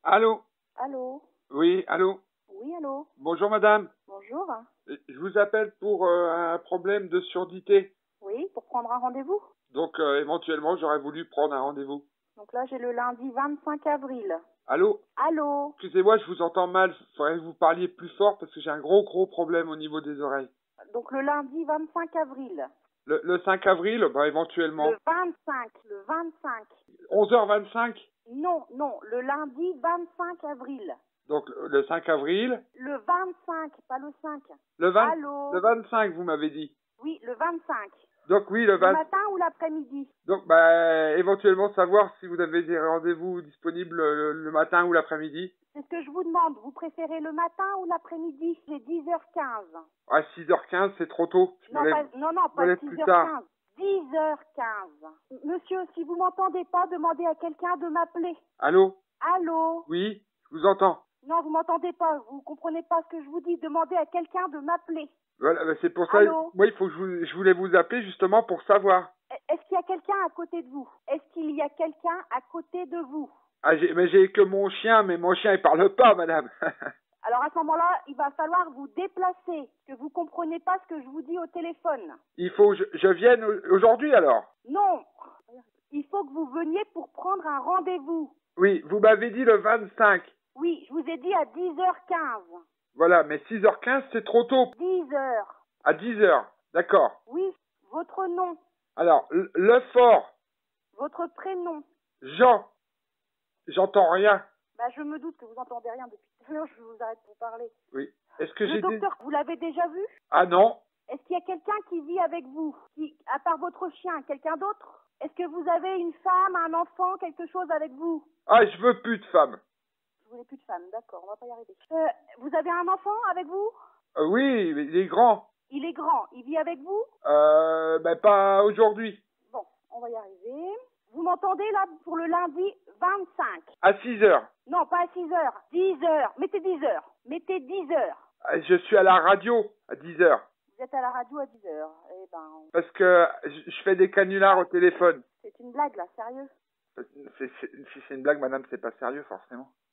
Allô? Allô? Oui, allô? Oui, allô? Bonjour madame. Bonjour. Je vous appelle pour un problème de surdité. Oui, pour prendre un rendez-vous? Donc éventuellement j'aurais voulu prendre un rendez-vous. Donc là, j'ai le lundi 25 avril. Allô? Allô? Excusez-moi, je vous entends mal. Faudrait que vous parliez plus fort parce que j'ai un gros problème au niveau des oreilles. Donc le lundi 25 avril. Le 5 avril, bah éventuellement. Le 25, le 25. 11h25. Non, non, le lundi 25 avril. Donc le 5 avril. Le 25, pas le 5. Le 20, Allô? le 25 vous m'avez dit. Oui, le 25. Donc oui, le Le 20. matin ou l'après-midi? Donc bah éventuellement savoir si vous avez des rendez-vous disponibles le matin ou l'après-midi. C'est ce que je vous demande. Vous préférez le matin ou l'après-midi? J'ai 10h15. À 6h15, c'est trop tôt. Je Non, me lève, non, je me pas lève plus tard. 6h15. 10h15. Monsieur, si vous m'entendez pas, demandez à quelqu'un de m'appeler. Allô? Allô? Oui, je vous entends. Non, vous m'entendez pas. Vous comprenez pas ce que je vous dis. Demandez à quelqu'un de m'appeler. Voilà, bah, c'est pour ça. Allô? Moi, il faut que je voulais vous appeler justement pour savoir. Est-ce qu'il y a quelqu'un à côté de vous? Est-ce qu'il y a quelqu'un à côté de vous? Ah, mais j'ai que mon chien, mais mon chien il parle pas, madame. Alors à ce moment-là, il va falloir vous déplacer, que vous comprenez pas ce que je vous dis au téléphone. Il faut que je vienne aujourd'hui alors. Non, il faut que vous veniez pour prendre un rendez-vous. Oui, vous m'avez dit le 25. Oui, je vous ai dit à 10h15. Voilà, mais 6h15 c'est trop tôt. 10h. À 10h, d'accord. Oui, votre nom, Alors, le fort, votre prénom. Jean, j'entends rien. Bah, je me doute que vous entendez rien depuis tout à l'heure, je vous arrête de vous parler. Oui. Est-ce que Le j'ai dit... docteur, vous l'avez déjà vu? Ah non. Est-ce qu'il y a quelqu'un qui vit avec vous? À part votre chien, quelqu'un d'autre? Est-ce que vous avez une femme, un enfant, quelque chose avec vous? Ah, je veux plus de femme. Vous voulez plus de femme, d'accord, on va pas y arriver. Vous avez un enfant avec vous? Oui, il est grand. Il est grand, il vit avec vous? Ben pas aujourd'hui. Bon, on va y arriver. Vous m'entendez là pour le lundi 25? À 6h. Non, pas à 6h, 10h. Mettez 10h. Mettez 10h. Je suis à la radio à 10h. Vous êtes à la radio à 10h. Eh ben, Parce que je fais des canulars au téléphone. c'est une blague là, sérieux? Si c'est une blague, madame, c'est pas sérieux forcément.